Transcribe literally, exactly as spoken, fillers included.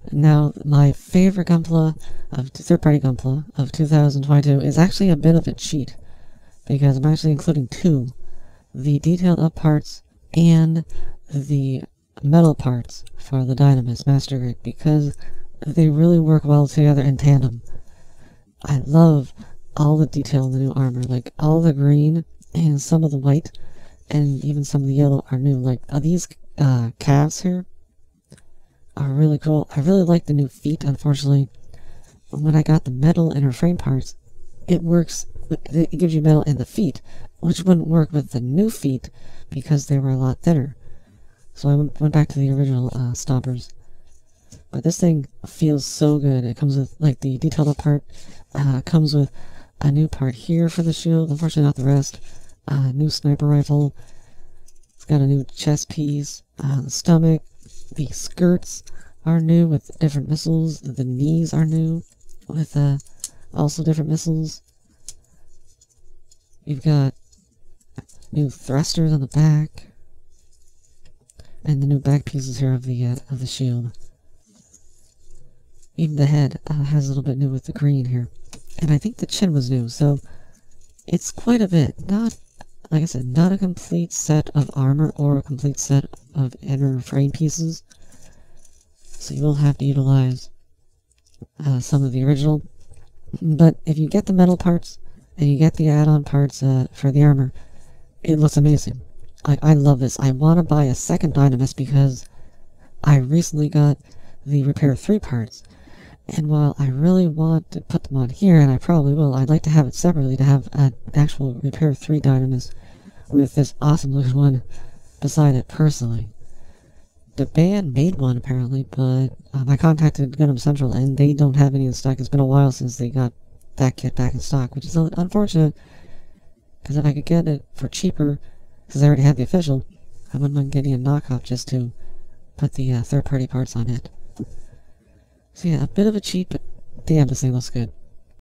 Now, my favorite Gunpla, of third-party Gunpla of two thousand twenty-two is actually a bit of a cheat, because I'm actually including two. The detailed up parts and the metal parts for the Dynamis Master Grade, because they really work well together in tandem. I love all the detail in the new armor, like all the green and some of the white and even some of the yellow are new. Like uh, these uh, calves here are really cool. I really like the new feet. Unfortunately, when I got the metal inner frame parts, it works, it gives you metal in the feet, which wouldn't work with the new feet because they were a lot thinner. So I went, went back to the original uh, stompers. But this thing feels so good. It comes with, like, the detailed up part, uh, comes with a new part here for the shield, unfortunately not the rest. Uh, new sniper rifle. It's got a new chest piece, uh, the stomach, the skirts are new with different missiles, the knees are new with uh, also different missiles. You've got new thrusters on the back, and the new back pieces here of the uh, of the shield. Even the head uh, has a little bit new with the green here, and I think the chin was new. So it's quite a bit. Not, like I said, not a complete set of armor or a complete set of inner frame pieces. So you will have to utilize uh, some of the original. But if you get the metal parts and you get the add-on parts uh, for the armor, it looks amazing. I, I love this. I want to buy a second Dynamis because I recently got the Repair three parts. And while I really want to put them on here, and I probably will, I'd like to have it separately to have an actual Repair three Dynamis with this awesome looking one beside it personally. The band made one apparently, but um, I contacted Gundam Central and they don't have any in stock. It's been a while since they got that kit back in stock, which is unfortunate, because if I could get it for cheaper, because I already have the official, I wouldn't mind getting a knockoff just to put the uh, third-party parts on it. So yeah, a bit of a cheat, but damn, this thing looks good.